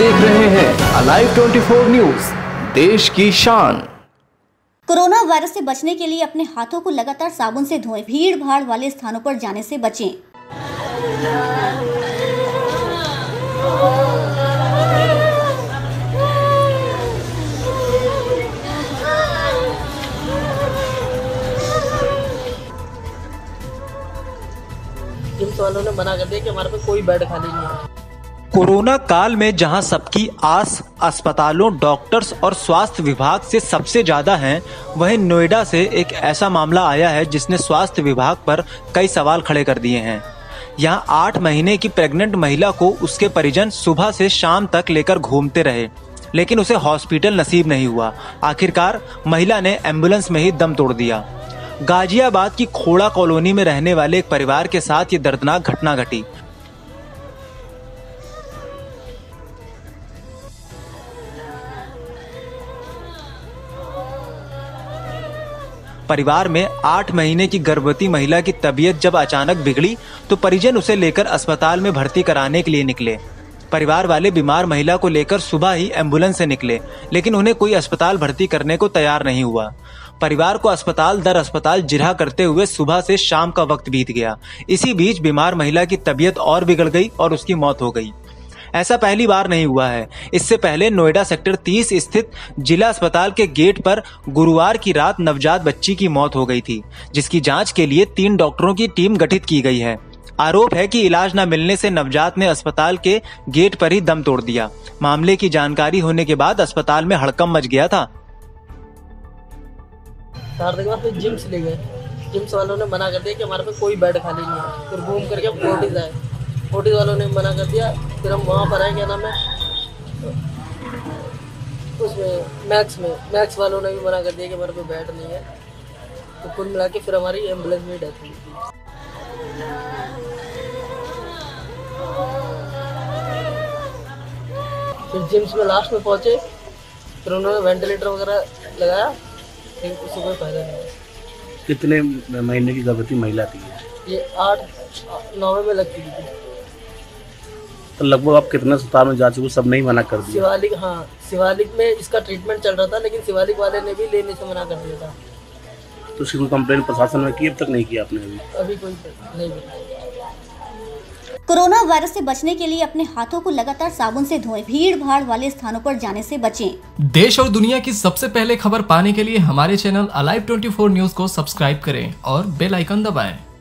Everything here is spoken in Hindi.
देख रहे हैं अलाइव 24 न्यूज, देश की शान। कोरोना वायरस से बचने के लिए अपने हाथों को लगातार साबुन से धोएं। भीड़ भाड़ वाले स्थानों पर जाने से बचें। जिम्स वालों ने मना कर दिया कि हमारे पे कोई बेड खाली नहीं है। कोरोना काल में जहां सबकी आस अस्पतालों, डॉक्टर्स और स्वास्थ्य विभाग से सबसे ज्यादा है, वहीं नोएडा से एक ऐसा मामला आया है जिसने स्वास्थ्य विभाग पर कई सवाल खड़े कर दिए हैं। यहां 8 महीने की प्रेग्नेंट महिला को उसके परिजन सुबह से शाम तक लेकर घूमते रहे, लेकिन उसे हॉस्पिटल नसीब नहीं हुआ। आखिरकार महिला ने एम्बुलेंस में ही दम तोड़ दिया। गाजियाबाद की खोड़ा कॉलोनी में रहने वाले एक परिवार के साथ ये दर्दनाक घटना घटी। परिवार में 8 महीने की गर्भवती महिला की तबीयत जब अचानक बिगड़ी तो परिजन उसे लेकर अस्पताल में भर्ती कराने के लिए निकले। परिवार वाले बीमार महिला को लेकर सुबह ही एम्बुलेंस से निकले, लेकिन उन्हें कोई अस्पताल भर्ती करने को तैयार नहीं हुआ। परिवार को अस्पताल दर अस्पताल जिरह करते हुए सुबह से शाम का वक्त बीत गया। इसी बीच बीमार महिला की तबीयत और बिगड़ गई और उसकी मौत हो गई। ऐसा पहली बार नहीं हुआ है। इससे पहले नोएडा सेक्टर 30 स्थित जिला अस्पताल के गेट पर गुरुवार की रात नवजात बच्ची की मौत हो गई थी, जिसकी जांच के लिए 3 डॉक्टरों की टीम गठित की गई है। आरोप है कि इलाज न मिलने से नवजात ने अस्पताल के गेट पर ही दम तोड़ दिया। मामले की जानकारी होने के बाद अस्पताल में हड़कंप मच गया था। फिर जिम्स ले गए। जिम्स वालों ने मना कर दिया कि हमारे पे कोई बेड खाली नहीं है। फिर घूम करके फोर्टिस आए। फोर्टिस वालों ने मना कर दिया। फिर हम वहाँ पर आए, क्या नाम है उसमें, मैक्स वालों ने भी मना कर दिया कि हमारे पे बेड नहीं है। तो कुल मिला के फिर हमारी एम्बुलेंस में डेथ हुई थी। फिर जिम्स में लास्ट में पहुँचे, फिर उन्होंने वेंटिलेटर वगैरह लगाया। फिर सुबह फायदा नहीं। कितने महीने की गर्भवती महिला थी ये? 8-9 में लगती थी। तो लगभग आप कितना अस्पताल में जा चुके, सब नहीं मना कर दिया? शिवालिक, हाँ शिवालिक में इसका ट्रीटमेंट चल रहा था, लेकिन शिवालिक वाले ने भी लेने से मना कर दिया था। तो उसकी कोई कंप्लेन प्रशासन में की अब तक नहीं किया आपने? अभी कोई नहीं। कोरोना वायरस से बचने के लिए अपने हाथों को लगातार साबुन से धोएं। भीड़ भाड़ वाले स्थानों पर जाने से बचें। देश और दुनिया की सबसे पहले खबर पाने के लिए हमारे चैनल अलाइव 24 न्यूज को सब्सक्राइब करें और बेल आइकन दबाएं।